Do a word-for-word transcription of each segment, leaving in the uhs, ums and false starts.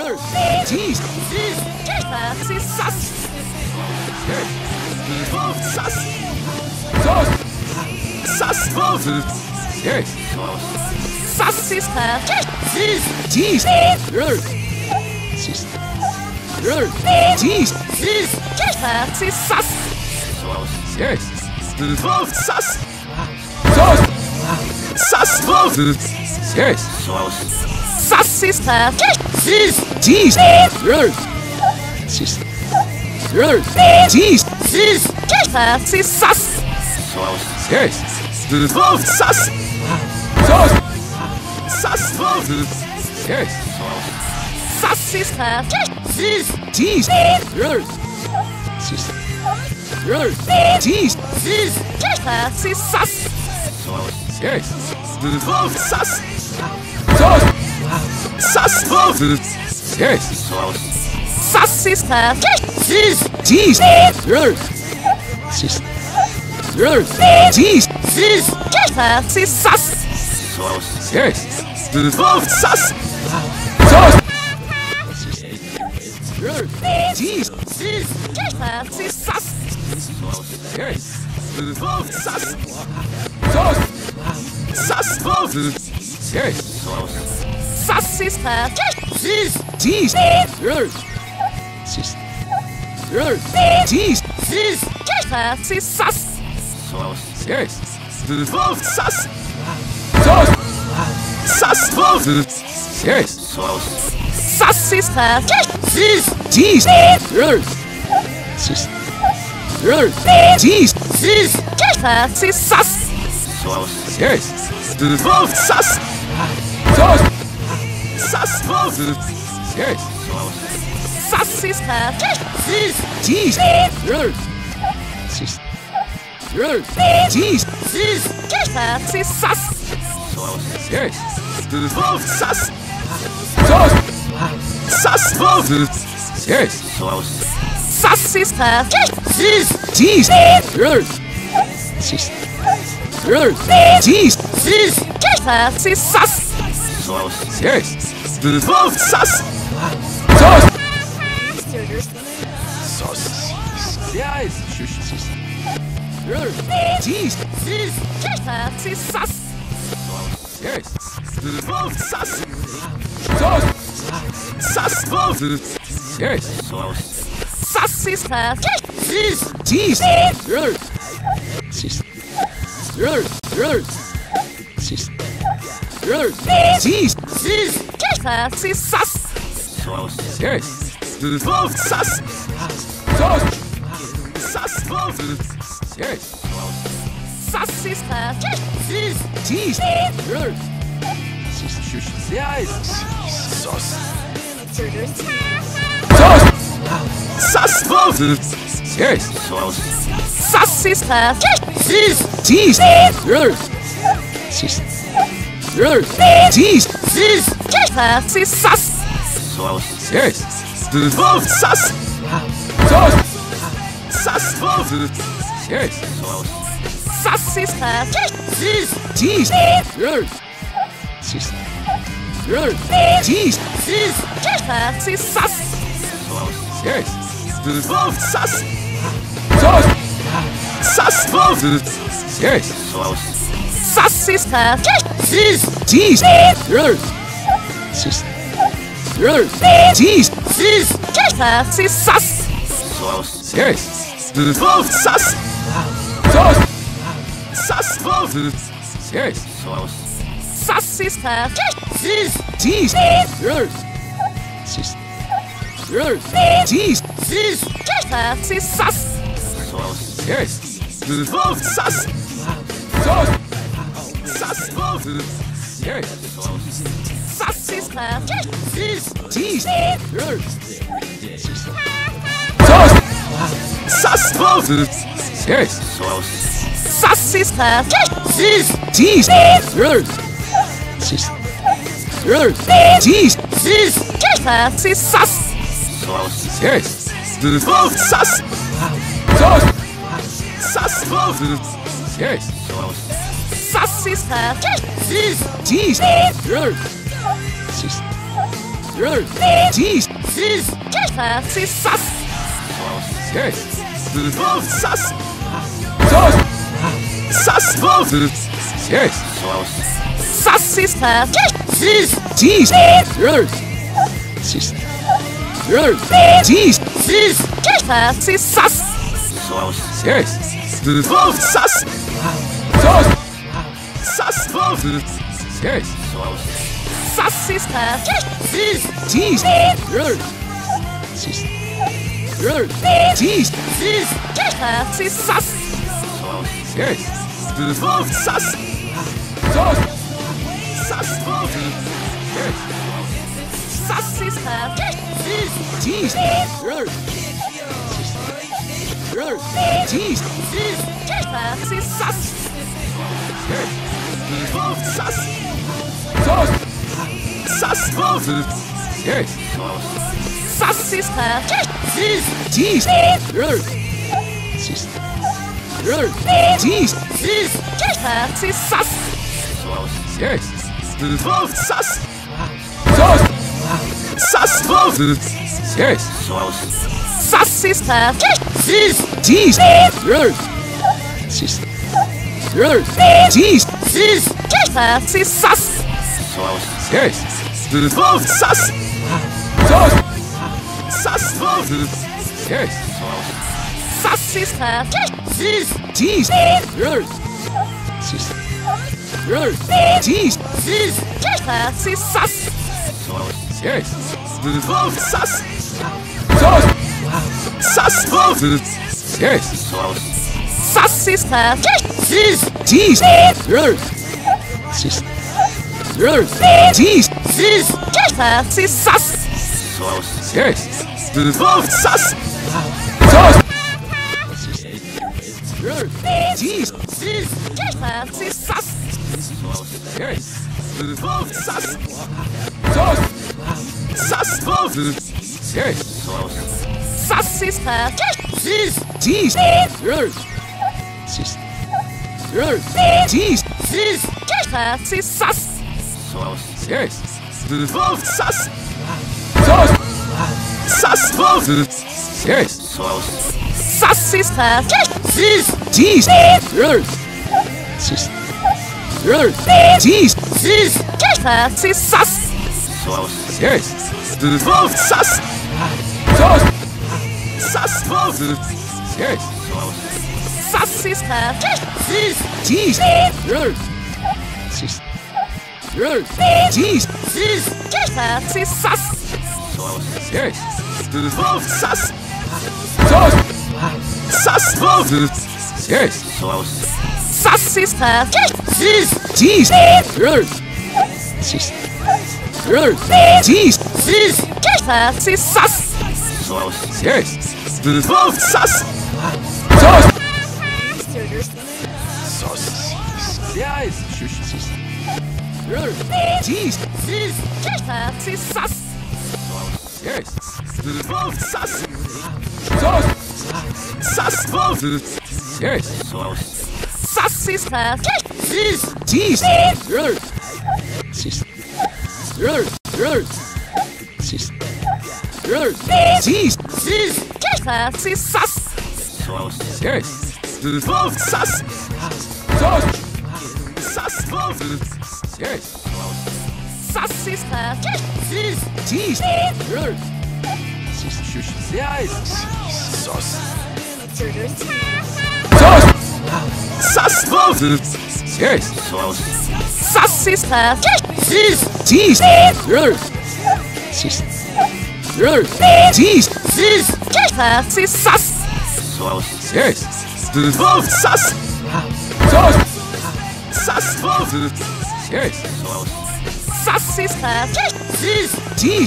Thriller. Tease. Sassy sus. Twelve sus. Sus. Sus. Twelve. Yes. Sassy sus. Tease. Thriller. Thriller. Tease. Sassy sus. Yes. Twelve sus. Sus. Sus. Twelve. Yes. Sassy sus. Tease. Thriller. Thriller. Tease. Sassy sus. Yes. Twelve sus. Sus. Sus. Twelve. Yes. Sassy sus. Tease. Thriller. Thriller. Tease. Sassy sus. Yes. Twelve sus. Sus. Sus. Twelve. Yes. Sassy sus. Tease. Thriller. Thriller. Tease. Sassy sus. Yes. Twelve sus. Sus. Thriller. Tease. Sassy sus. Yes. Twelve sus. Sus. Sus. Twelve. Yes. Sassy sus. Tease. Thriller. Thriller. Tease. Sassy sus. Yes. Twelve sus. Sus. Sus. Twelve. Yes. Sassy sus. Tease. Thriller. Thriller. Tease. Sassy sus. Yes. Twelve sus. Sus. Sus. Twelve. Yes. Sassy sus. Tease. Thriller. Thriller. Tease. Sassy sus. Yes. Twelve sus. Sus. Sus. Twelve. Yes. Sassy sus. Tease. Thriller. Thriller. Tease. Sassy sus. Yes. Twelve sus. Sus. Sus. Yes. Thriller. Tease. Sassy sus. Yes. Twelve sus. Sus. Sus. Twelve. Yes. Sassy sus. Tease. Thriller. Thriller. Thriller. Thriller. Tease. Sassy sus. Yes. Twelve sus. Sus. Sus. Twelve. Yes. Sassy sus. Tease. Thriller. Yes. Sus. Sus. Sus. Twelve. Yes. Sassy sus. Tease. Thriller. Thriller. Tease. Sassy sus. Yes. Twelve sus. Sus. Sus. Twelve. Yes. Sassy sus. Tease. Thriller. Thriller. Tease. Sassy sus. Yes. Twelve sus. Sus. Sus. Twelve. Yes. Sassy sus. Tease. Thriller. Thriller. Tease. Sassy sus. Yes. Twelve sus. Sus. Sus. Twelve. Yes. Sassy sus. Tease. Thriller. Thriller. Tease. Sassy sus. Yes. Twelve sus. Sus. Sus. Twelve. Yes. Sassy sus. Tease. Thriller. Sus. Sus. Twelve. Yes. Sassy sus. Tease. Thriller. Thriller. Tease. Sassy sus. Yes. Twelve sus. Sus. Sus. Twelve. Yes. Sassy sus. Tease. Thriller. Jeez. C'est sas. Yes. Sas. Sauce. Sas. Yes. Sas. Cheese. Cheese. Cheese. C'est sas. Yes. Sas. Sauce. Sas. Yes. Sas is cheese. Cheese. Cheese. C'est sas. Yes. Sas. Sauce. Sas. Yes. Sas is cheese. Cheese. C'est sas. Yes. Sas. Sauce. Sas. Yes. Sas is cheese. Cheese. C'est sas. Yes. Sas. Sauce. Sas. Yes. Sas is cheese. Cheese. C'est sas. Yes. Sas. Sauce. Sas. Yes. Sas is cheese. Cheese. C'est sas. Yes. Sas. Sauce. Sas. Yes. Sas is cheese. Cheese. C'est sas. Yes. Sas. Sauce. Cheese. C'est sas. Yes. Sas. Sauce. Sas. Yes. Sas is cheese. Cheese. C'est sas. Yes. Sas. Sauce. Sas. Yes. Sas is cheese. Cheese. C'est sas. Yes. Sas. Sauce. Sas. Yes. Sas is cheese. Cheese. C'est sas. Yes. Sas. Sauce. Sas. Yes. Sas is cheese. Cheese. C'est sas. Yes. Sas. Sauce. Yes. Cheese. C'est sas. Yes. Sas. Sauce. Sas. Yes. Sas is cheese. Cheese. C'est sas. Yes. Sas. Sauce. Sas. Yes. Sas is cheese. Yes. Sauce. Sauce. Sas. Yes. Sas is cheese. Cheese. C'est sas. Yes. Sas. Sauce. Sas. Yes. Sas is cheese.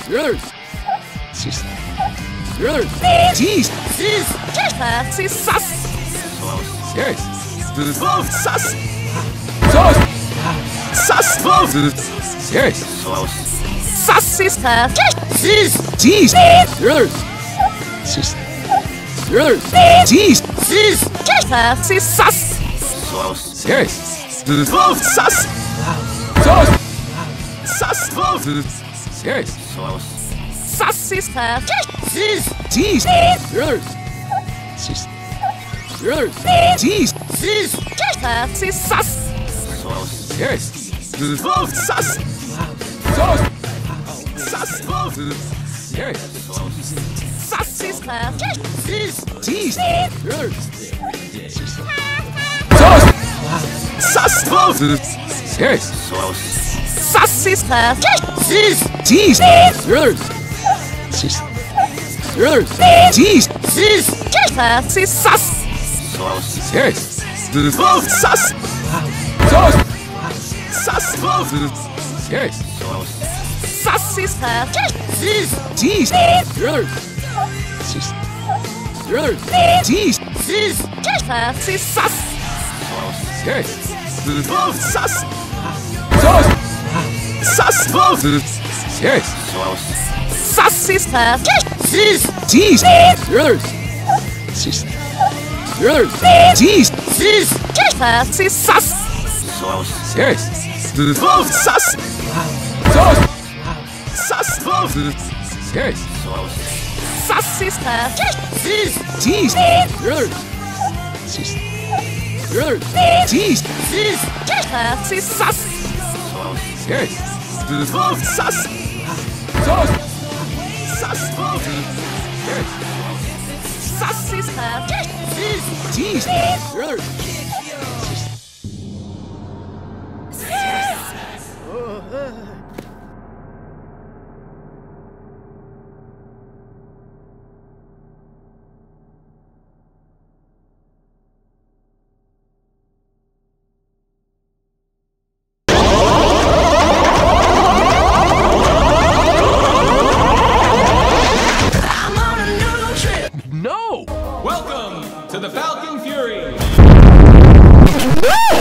Cheese. C'est sas. Yes. Sas. Sauce. Sas. Yes. Sas is cheese. Cheese. C'est sas. Yes. Sas. Sauce. Sas. Serious. Sassy Sass. Jeez. Jeez. Thrillers. Thrillers. Jeez. Jeez. Sassy Sass. Serious. Sus. Sus. Sus. Serious. Sassy Sass. Jeez. Thrillers. Sus. Sus. Serious. Sassy Sass. Jeez. Thrillers. Thrillers. Jeez. Sassy Sass. Serious. Sus. Sus. Sus. Serious. Sassy Sass. Jeez. Thrillers. Thrillers. Jeez. Sassy Sass. Serious. Sus. Sus. Sus. Serious. Sassy Sass. Jeez. Thrillers. Thrillers. Jeez. Sassy Sass. Serious. Sus. Sus. Sus. Serious. Sassy Sass. Jeez. Thrillers. Thrillers. Jeez. Sassy Sass. Serious. Sus. Sus. Sus. Serious. Sassy Sass. Jeez. Thrillers. No! Welcome to the Falcon Fury! Woo!